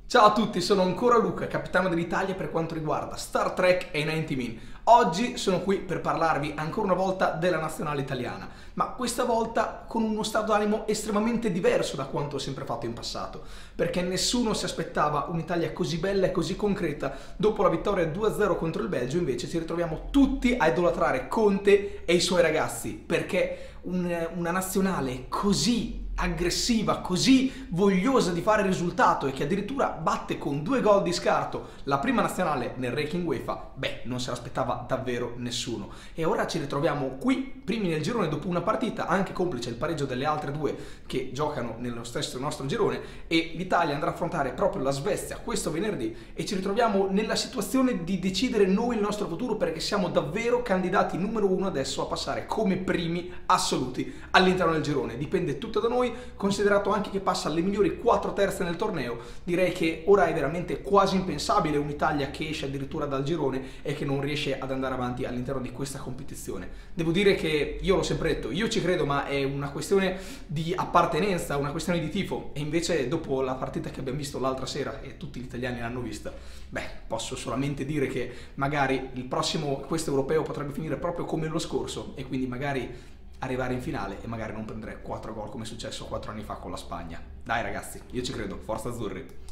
Ciao a tutti, sono ancora Luca, capitano dell'Italia per quanto riguarda Star Trek e 90 Min. Oggi sono qui per parlarvi ancora una volta della nazionale italiana, ma questa volta con uno stato d'animo estremamente diverso da quanto ho sempre fatto in passato, perché nessuno si aspettava un'Italia così bella e così concreta. Dopo la vittoria 2-0 contro il Belgio invece ci ritroviamo tutti a idolatrare Conte e i suoi ragazzi, perché una nazionale così aggressiva, così vogliosa di fare risultato e che addirittura batte con 2 gol di scarto la prima nazionale nel ranking UEFA, non se l'aspettava davvero nessuno. E ora ci ritroviamo qui, primi nel girone dopo una partita, anche complice il pareggio delle altre due che giocano nello stesso nostro girone, e l'Italia andrà a affrontare proprio la Svezia questo venerdì e ci ritroviamo nella situazione di decidere noi il nostro futuro, perché siamo davvero candidati numero 1 adesso a passare come primi assoluti all'interno del girone. Dipende tutto da noi, considerato anche che passa alle migliori 4 terze nel torneo. Direi che ora è veramente quasi impensabile un'Italia che esce addirittura dal girone e che non riesce ad andare avanti all'interno di questa competizione. Devo dire che io l'ho sempre detto, io ci credo, ma è una questione di appartenenza, una questione di tifo, e invece dopo la partita che abbiamo visto l'altra sera, e tutti gli italiani l'hanno vista, posso solamente dire che magari questo europeo potrebbe finire proprio come lo scorso, e quindi magari arrivare in finale e magari non prendere 4 gol come è successo 4 anni fa con la Spagna. Dai ragazzi, io ci credo, forza azzurri!